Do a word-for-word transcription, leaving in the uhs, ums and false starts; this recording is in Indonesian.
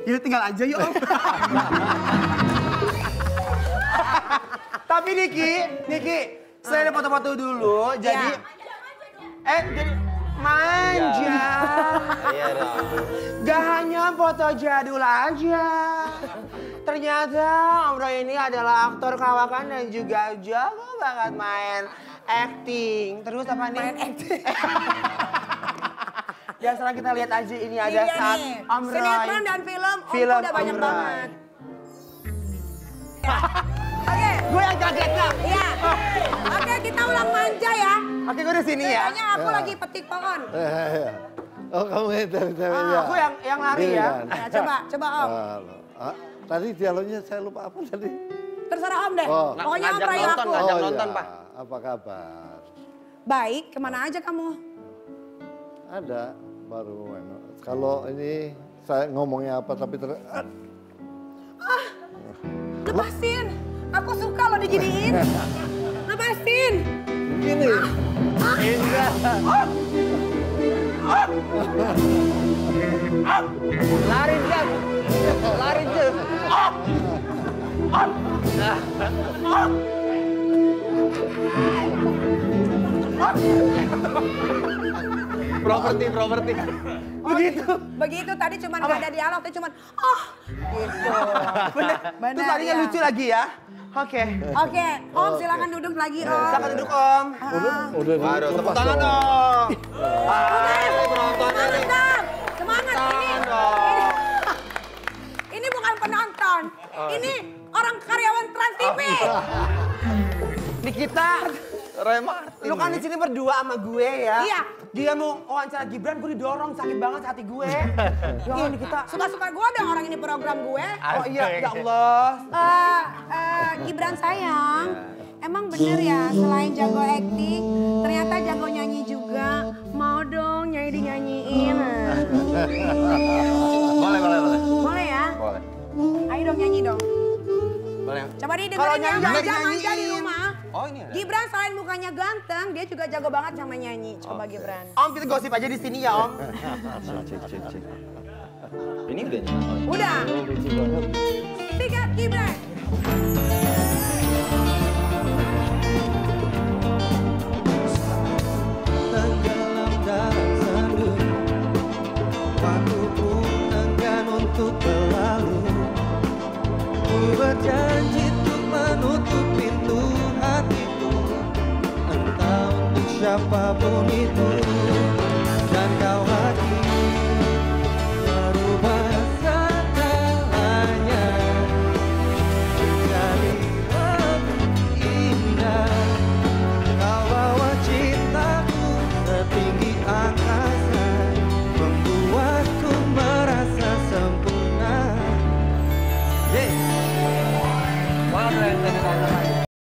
Ya tinggal aja yuk Om. Tapi Niki, Niki, saya ada foto-foto dulu, jadi... Eh, jadi manja. Iya dong. Gak hanya foto jadul aja. Ternyata Om Roy ini adalah aktor kawakan dan juga jago banget main acting. Terus apa nih? Main acting. Ya sekarang kita lihat aja ini ada Iya saat nih. Om Roy. Sinetron dan film, Om Film tuh udah banyak Om Roy. banget. Oke. Gue yang kaget Kak. Iya. Oke, kita ulang manja ya. Oke, gue di sini ya. Kayaknya aku lagi petik pohon. Oh, kamu itu Ah, aku yang yang lari Ini ya. kan. Ya, coba, coba Om. Ah, tadi dialognya saya lupa apa tadi. Terserah Om deh. Oh. Pokoknya Om Ngajak rayu nonton, aku. ngajak Oh, nonton, iya. Pak. Apa kabar? Baik, kemana aja kamu? Ada baru main. Kalau ini saya ngomongnya apa tapi ter... Ah, lepasin. Aku suka lo diginiin. Lepasin. Gini. Indra. Lari Jam. Lari Jam. Properti, properti. Begitu. Begitu tadi cuman gak ada dialog, tadi cuman oh gitu. Bener. Bener, Terus tadinya ya. lucu lagi ya. Oke. Oke, Om silakan duduk lagi Om. Silakan duduk Om. Udah, udah Waduh, tepuk lepas tangan dong. dong. Oke, Hai, penontonnya semangat nih. dong. Semangat ini. Tangan dong. Ini bukan penonton. Ini orang karyawan Trans T V. Nikita, Roy Martin. lu kan di sini berdua sama gue ya. Iya. Dia mau wawancara Gibran, gue didorong sakit banget hati gue. Ya Allah Nikita. Suka-suka gue dong orang ini program gue. Oh iya, ya Allah. Eh, eh, Gibran sayang, emang bener ya selain jago acting, ternyata jago nyanyi juga. Mau dong nyanyi dinyanyiin. Boleh, boleh, boleh. Boleh ya? Boleh. Ayo dong nyanyi dong. Boleh. Coba nih Kalau dengerin ya, nyanyi jangan manja manja di dinyanyiin. rumah. Oh, ini ada. Gibran selain mukanya ganteng, dia juga jago banget sama nyanyi. Coba Oke. Gibran. Om kita gosip aja di sini ya Om. Cek, cek, cek, cek. Ini udah nyala. Udah. Tiga Gibran. Tenggelam dalam sendu, waktu pun enggan untuk berlalu. Ku berjanji untuk menutup pintu hatiku, entah untuk siapapun itu.